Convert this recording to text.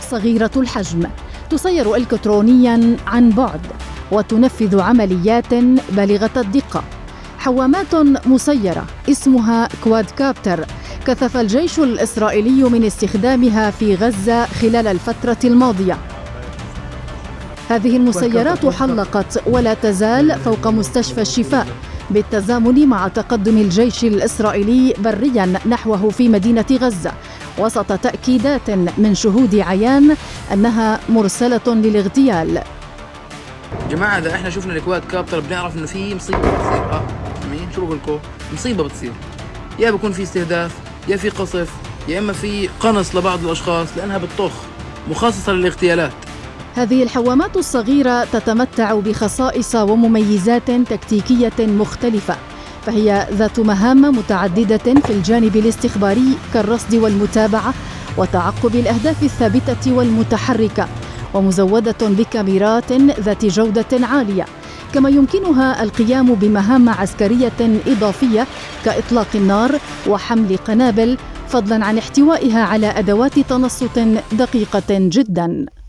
صغيرة الحجم، تسير إلكترونياً عن بعد وتنفذ عمليات بالغة الدقة. حوامات مسيرة اسمها كواد كابتر كثف الجيش الإسرائيلي من استخدامها في غزة خلال الفترة الماضية. هذه المسيرات حلقت ولا تزال فوق مستشفى الشفاء بالتزامن مع تقدم الجيش الإسرائيلي برياً نحوه في مدينة غزة، وسط تأكيدات من شهود عيان أنها مرسلة للاغتيال. جماعة إذا إحنا شفنا الكواد كابتر بنعرف إنه في مصيبة بتصير. شو بقول لكم؟ مصيبة بتصير، يا بكون في استهداف، يا في قصف، يا إما في قنص لبعض الأشخاص لأنها بتطخ، مخصصة للاغتيالات. هذه الحوامات الصغيرة تتمتع بخصائص ومميزات تكتيكية مختلفة، فهي ذات مهام متعددة في الجانب الاستخباري كالرصد والمتابعة وتعقب الأهداف الثابتة والمتحركة، ومزودة بكاميرات ذات جودة عالية، كما يمكنها القيام بمهام عسكرية إضافية كإطلاق النار وحمل قنابل، فضلاً عن احتوائها على أدوات تنصت دقيقة جداً.